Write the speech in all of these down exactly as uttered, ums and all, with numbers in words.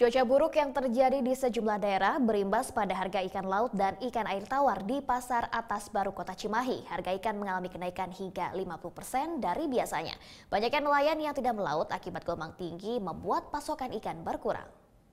Cuaca buruk yang terjadi di sejumlah daerah berimbas pada harga ikan laut dan ikan air tawar di Pasar Atas Baru Kota Cimahi. Harga ikan mengalami kenaikan hingga lima puluh persen dari biasanya. Banyaknya nelayan yang tidak melaut akibat gelombang tinggi membuat pasokan ikan berkurang.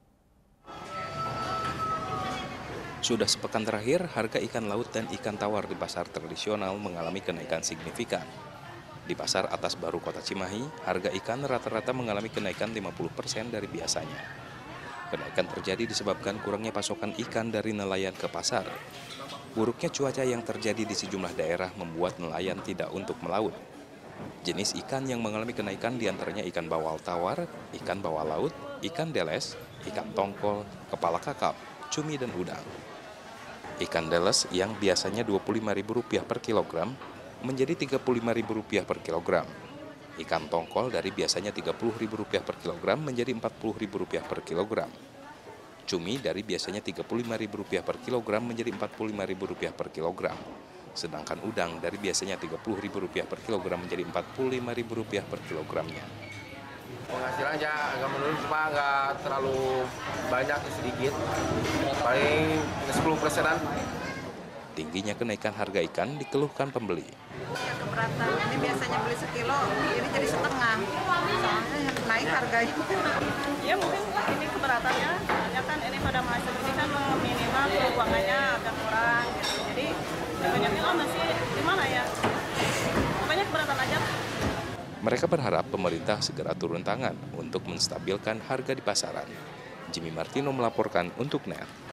Sudah sepekan terakhir, harga ikan laut dan ikan tawar di pasar tradisional mengalami kenaikan signifikan. Di Pasar Atas Baru Kota Cimahi, harga ikan rata-rata mengalami kenaikan lima puluh persen dari biasanya. Kenaikan terjadi disebabkan kurangnya pasokan ikan dari nelayan ke pasar. Buruknya cuaca yang terjadi di sejumlah daerah membuat nelayan tidak untuk melaut. Jenis ikan yang mengalami kenaikan diantaranya ikan bawal tawar, ikan bawal laut, ikan deles, ikan tongkol, kepala kakap, cumi dan udang. Ikan deles yang biasanya dua puluh lima ribu rupiah per kilogram menjadi tiga puluh lima ribu rupiah per kilogram. Ikan tongkol dari biasanya tiga puluh ribu rupiah per kilogram menjadi empat puluh ribu rupiah per kilogram. Cumi dari biasanya tiga puluh lima ribu rupiah per kilogram menjadi empat puluh lima ribu rupiah per kilogram. Sedangkan udang dari biasanya tiga puluh ribu rupiah per kilogram menjadi empat puluh lima ribu rupiah per kilogramnya. Penghasilannya agak menurun, Pak, nggak terlalu banyak, sedikit, paling sepuluh persenan. Tingginya kenaikan harga ikan dikeluhkan pembeli. Ya keberatan, ini biasanya beli sekilo, ini jadi setengah, soalnya naik harganya. Ya mungkin ini keberatannya, soalnya kan ini pada masa ini kan minimal keuangannya agak kurang, gitu. Jadi banyaknya oh masih gimana ya, banyak keberatan aja. Mereka berharap pemerintah segera turun tangan untuk menstabilkan harga di pasaran. Jimmy Martino melaporkan untuk N E T.